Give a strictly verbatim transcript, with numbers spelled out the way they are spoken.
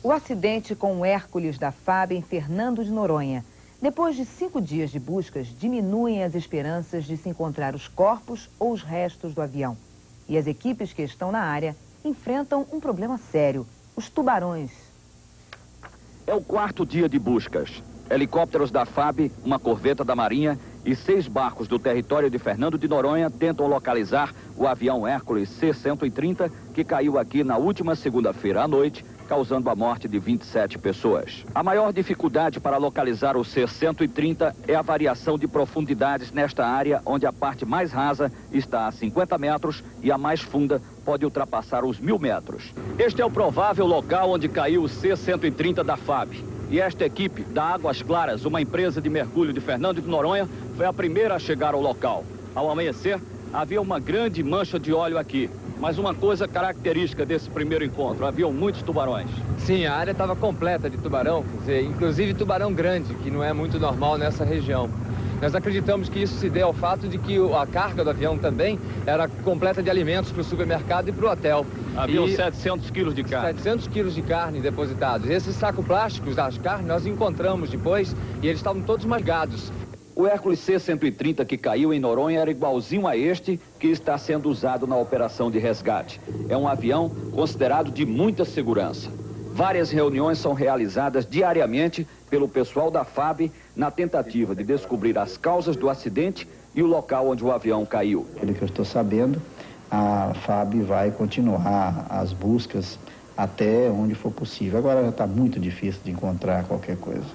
O acidente com o Hércules da F A B em Fernando de Noronha. Depois de cinco dias de buscas, diminuem as esperanças de se encontrar os corpos ou os restos do avião. E as equipes que estão na área enfrentam um problema sério: os tubarões. É o quarto dia de buscas. Helicópteros da F A B, uma corveta da Marinha e seis barcos do território de Fernando de Noronha tentam localizar o avião Hércules C cento e trinta que caiu aqui na última segunda-feira à noite, causando a morte de vinte e sete pessoas. A maior dificuldade para localizar o C cento e trinta é a variação de profundidades nesta área, onde a parte mais rasa está a cinquenta metros e a mais funda pode ultrapassar os mil metros. Este é o provável local onde caiu o C cento e trinta da F A B. E esta equipe da Águas Claras, uma empresa de mergulho de Fernando de Noronha, foi a primeira a chegar ao local. Ao amanhecer, havia uma grande mancha de óleo aqui. Mas uma coisa característica desse primeiro encontro: haviam muitos tubarões. Sim, a área estava completa de tubarão, quer dizer, inclusive tubarão grande, que não é muito normal nessa região. Nós acreditamos que isso se dê ao fato de que a carga do avião também era completa de alimentos para o supermercado e para o hotel. Haviam setecentos quilos de carne. setecentos quilos de carne depositados. Esses sacos plásticos das carnes nós encontramos depois e eles estavam todos masgados. O Hércules C cento e trinta que caiu em Noronha era igualzinho a este que está sendo usado na operação de resgate. É um avião considerado de muita segurança. Várias reuniões são realizadas diariamente pelo pessoal da F A B na tentativa de descobrir as causas do acidente e o local onde o avião caiu. Pelo que eu estou sabendo, a F A B vai continuar as buscas até onde for possível. Agora está muito difícil de encontrar qualquer coisa.